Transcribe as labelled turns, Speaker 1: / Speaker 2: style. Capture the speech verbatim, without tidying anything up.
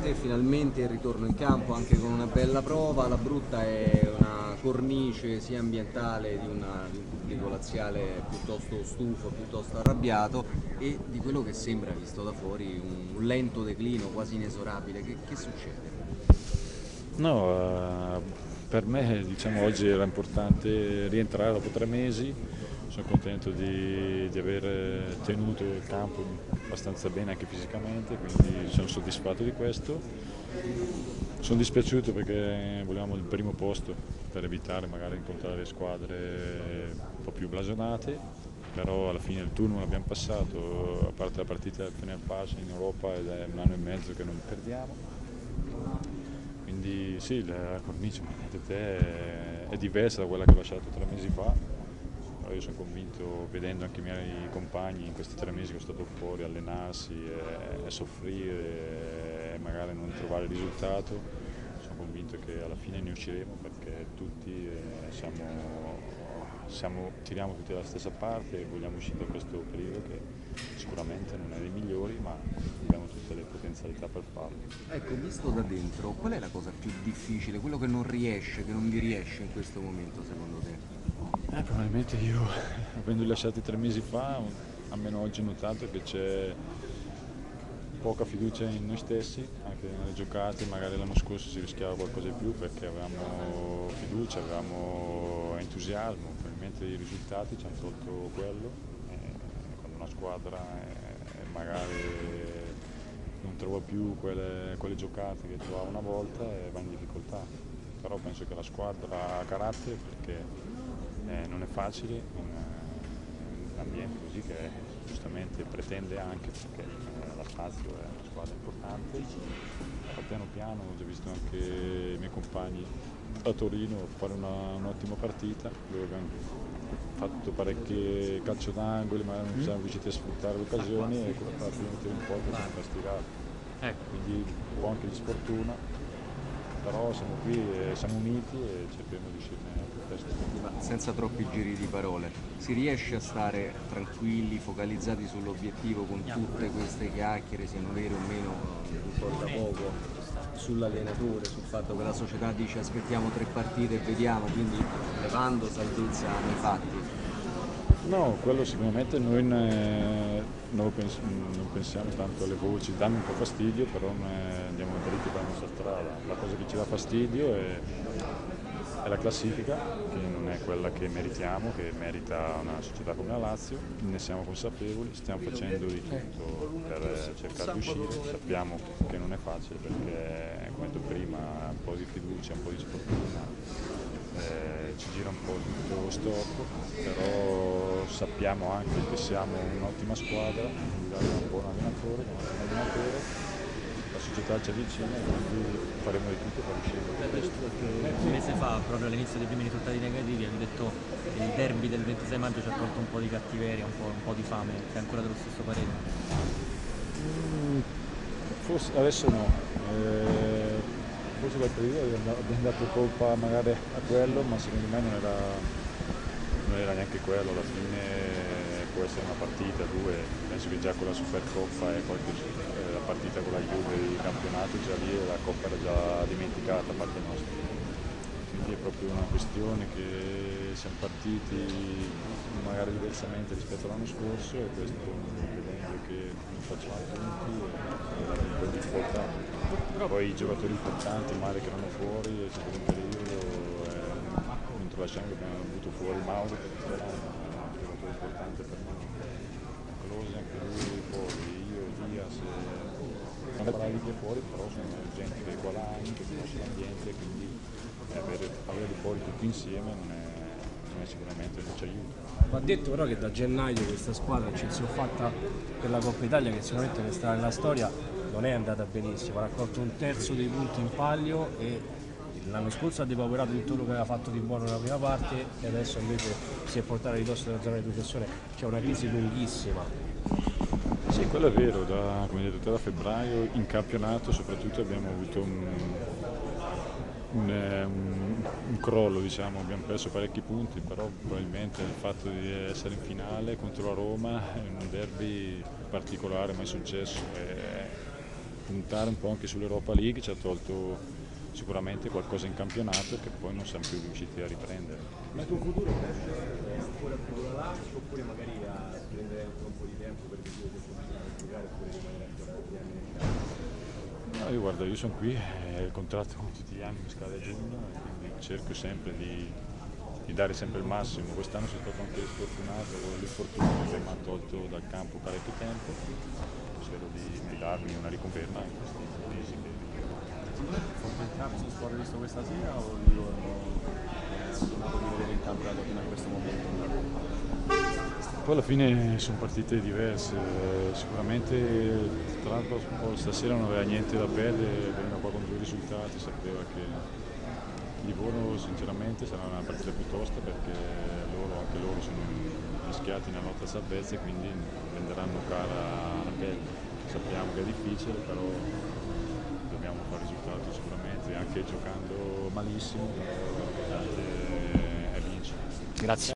Speaker 1: te finalmente il ritorno in campo anche con una bella prova. La brutta è una cornice sia ambientale di, una, di un pubblico laziale piuttosto stufo, piuttosto arrabbiato, e di quello che sembra, visto da fuori, un, un lento declino quasi inesorabile. Che, che succede?
Speaker 2: No, eh, per me diciamo oggi era importante rientrare dopo tre mesi. Sono contento di, di aver tenuto il campo abbastanza bene anche fisicamente, quindi sono soddisfatto di questo. Sono dispiaciuto perché volevamo il primo posto per evitare magari di incontrare squadre un po' più blasonate, però alla fine il turno l'abbiamo passato, a parte la partita del Fenerbahce in Europa, ed è un anno e mezzo che non perdiamo. Quindi sì, la cornice te, è diversa da quella che ho lasciato tre mesi fa. Io sono convinto, vedendo anche i miei compagni in questi tre mesi che sono stato fuori, allenarsi e, e soffrire e magari non trovare risultato, sono convinto che alla fine ne usciremo, perché tutti eh, siamo, siamo, tiriamo tutti dalla stessa parte e vogliamo uscire da questo periodo che sicuramente non è dei migliori, ma abbiamo tutte le potenzialità per farlo.
Speaker 1: Ecco, visto da dentro, qual è la cosa più difficile, quello che non riesce, che non vi riesce in questo momento secondo te?
Speaker 2: Eh, probabilmente io, avendoli lasciati tre mesi fa, almeno oggi ho notato che c'è poca fiducia in noi stessi, anche nelle giocate. Magari l'anno scorso si rischiava qualcosa di più perché avevamo fiducia, avevamo entusiasmo, probabilmente i risultati ci hanno tolto quello. E quando una squadra eh, magari non trova più quelle, quelle giocate che trovava una volta, e va in difficoltà. Però penso che la squadra ha carattere, perché Eh, non è facile in, in un ambiente così che giustamente pretende, anche perché eh, la Lazio è una squadra importante. Ma piano piano ho già visto anche i miei compagni a Torino fare una, un'ottima partita, dove abbiamo fatto parecchi calcio d'angolo, ma non siamo riusciti a sfruttare le occasioni, e con la prima tiro in porta siamo castigati. Ecco. Quindi un po' anche di sfortuna, però siamo qui e siamo uniti e cercheremo di uscirne più presto.
Speaker 1: Ma senza troppi giri di parole, si riesce a stare tranquilli, focalizzati sull'obiettivo, con tutte queste chiacchiere, siano vere o meno, importa poco, sull'allenatore, sul fatto che la società dice aspettiamo tre partite e vediamo, quindi levando salvezza nei fatti?
Speaker 2: No, quello sicuramente noi ne, non, pens- non pensiamo tanto alle voci, danno un po' fastidio, però ne andiamo dritti per la nostra strada. La cosa che ci dà fastidio è, è la classifica, che non è quella che meritiamo, che merita una società come la Lazio. Ne siamo consapevoli, stiamo facendo di tutto per cercare di uscire. Sappiamo che non è facile, perché come detto prima, un po' di fiducia, un po' di sfortuna. Eh, ci gira un po' tutto storto, però sappiamo anche che siamo un'ottima squadra, abbiamo un buon allenatore, un ottimo allenatore, la società ci avvicina e quindi faremo di tutto per uscire da questo.
Speaker 3: Un mese fa, proprio all'inizio dei primi risultati negativi, hai detto che il derby del ventisei maggio ci ha tolto un po' di cattiveria, un po', un po' di fame. Sei ancora dello stesso parere?
Speaker 2: Mm, forse adesso no. Eh, Forse quel periodo abbiamo dato colpa magari a quello, ma secondo me non era, non era neanche quello. Alla fine può essere una partita, due. Penso che già con la Supercoppa e qualche, eh, la partita con la Juve di campionato, già lì la Coppa era già dimenticata a parte nostra. Quindi è proprio una questione che siamo partiti magari diversamente rispetto all'anno scorso, e questo vedendo che non facciamo punti è un po' in difficoltà. Poi i giocatori importanti male che erano fuori, è stato un periodo, eh, non tralasciamo che abbiamo avuto fuori Mauro, che era un giocatore importante per noi, Close anche lui fuori, io, Diaz, sono bravi che fuori, però sono gente che è qua da anni, che conosce l'ambiente, quindi eh, avere, averli fuori tutti insieme non è, non è sicuramente non ci aiuta.
Speaker 4: Va detto però che da gennaio questa squadra ci si è fatta per la Coppa Italia, che sicuramente resterà nella storia, non è andata benissimo, ha raccolto un terzo dei punti in palio e l'anno scorso ha depauperato tutto quello che aveva fatto di buono nella prima parte, e adesso invece si è portato a ridosso della zona di retrocessione. C'è una crisi lunghissima.
Speaker 2: Sì, quello è vero, da, come detto, da febbraio in campionato soprattutto abbiamo avuto un, un, un, un crollo, diciamo. Abbiamo perso parecchi punti, però probabilmente il fatto di essere in finale contro la Roma, in un derby particolare mai successo, e puntare un po' anche sull'Europa League, ci ha tolto sicuramente qualcosa in campionato che poi non siamo più riusciti a riprendere.
Speaker 5: Ma il tuo futuro pensi ancora più là oppure magari a prendere ancora un po' di tempo per vedere se continuare a giocare oppure rimanere ancora due anni in casa?
Speaker 2: No, io guarda, io sono qui, eh, il contratto con tutti gli anni mi scade a giugno e quindi cerco sempre di, di dare sempre il massimo. Quest'anno sono stato anche sfortunato con l'infortunio che mi ha tolto dal campo parecchio tempo, spero di, di darmi una riconferma in questi mesi che
Speaker 5: Sono sport visto questa sera o io non ho modo di vedere il campionato fino a questo momento?
Speaker 2: Poi alla fine sono partite diverse, sicuramente tra l'altro stasera non aveva niente da perdere, veniva qua con due risultati, sapeva che Livorno sinceramente sarà una partita più tosta perché loro, anche loro sono mischiati nella lotta a salvezza e quindi prenderanno cara la pelle. Sappiamo che è difficile, però dobbiamo fare risultato sicuramente, anche giocando malissimo, l'importante è vincere.
Speaker 5: Grazie.